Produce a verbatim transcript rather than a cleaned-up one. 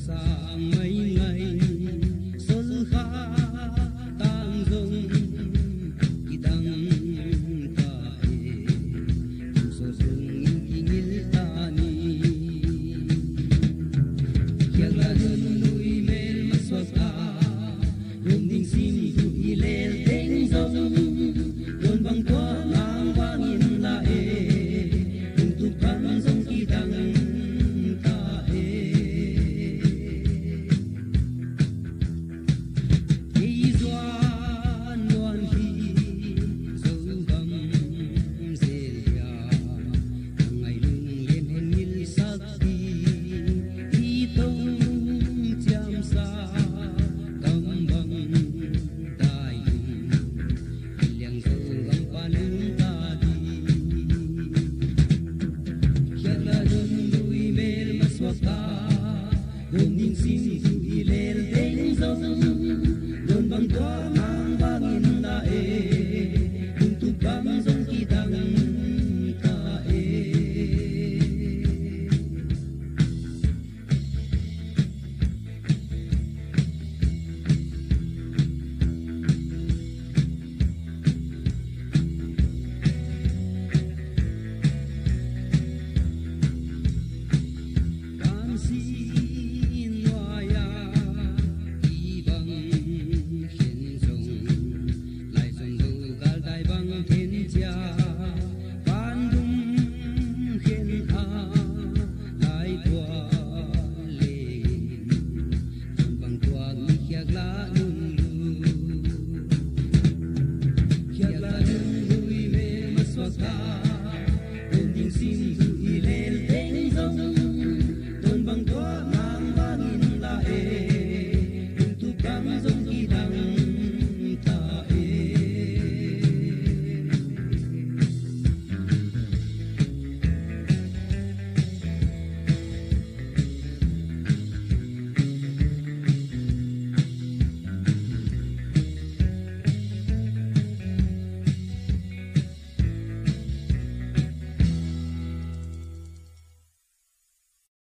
sang mấy ngày Solkha tang zong kidangta Kumsawt kingilhta ni Khiaklah Nunlui melma suakta Gawmding simthu Lelliang Zogam Dawnbang tuah vang vangin ngaih Lungtup zong kidangta Deih zuan luankhi'n Zogam Anglai lunglen ngilh sakti tongchiamsa Gawmding Deih Lelliang Zogam pallunta Khiaklah Nunlui melma suakta Gawmding simthu